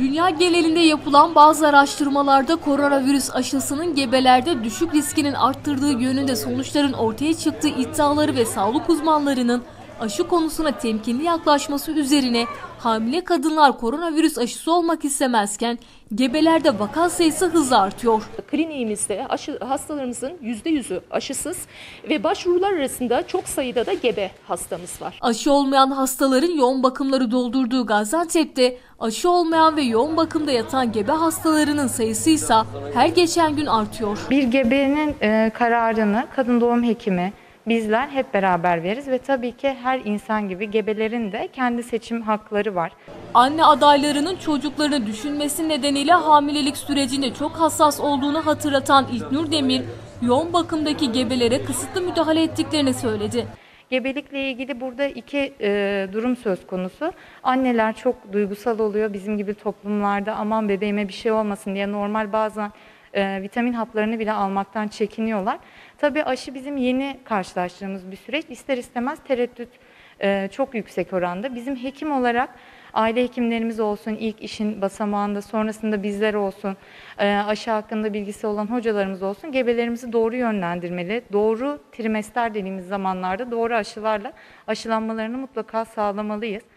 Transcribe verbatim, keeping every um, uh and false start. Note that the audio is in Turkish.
Dünya genelinde yapılan bazı araştırmalarda koronavirüs aşısının gebelerde düşük riskinin arttırdığı yönünde sonuçların ortaya çıktığı iddiaları ve sağlık uzmanlarının aşı konusuna temkinli yaklaşması üzerine hamile kadınlar koronavirüs aşısı olmak istemezken gebelerde vaka sayısı hızla artıyor. Kliniğimizde aşı, hastalarımızın yüzde yüzü aşısız ve başvurular arasında çok sayıda da gebe hastamız var. Aşı olmayan hastaların yoğun bakımları doldurduğu Gaziantep'te aşı olmayan ve yoğun bakımda yatan gebe hastalarının sayısı ise her geçen gün artıyor. Bir gebenin e, kararını kadın doğum hekimi, bizler hep beraber veririz ve tabii ki her insan gibi gebelerin de kendi seçim hakları var. Anne adaylarının çocuklarını düşünmesi nedeniyle hamilelik sürecinde çok hassas olduğunu hatırlatan İlknur Demir, yoğun bakımdaki gebelere kısıtlı müdahale ettiklerini söyledi. Gebelikle ilgili burada iki e, durum söz konusu. Anneler çok duygusal oluyor. Bizim gibi toplumlarda aman bebeğime bir şey olmasın diye normal bazen e, vitamin haplarını bile almaktan çekiniyorlar. Tabii aşı bizim yeni karşılaştığımız bir süreç. İster istemez tereddüt e, çok yüksek oranda. Bizim hekim olarak aile hekimlerimiz olsun, ilk işin basamağında, sonrasında bizler olsun, aşı hakkında bilgisi olan hocalarımız olsun, gebelerimizi doğru yönlendirmeli. Doğru trimester dediğimiz zamanlarda doğru aşılarla aşılanmalarını mutlaka sağlamalıyız.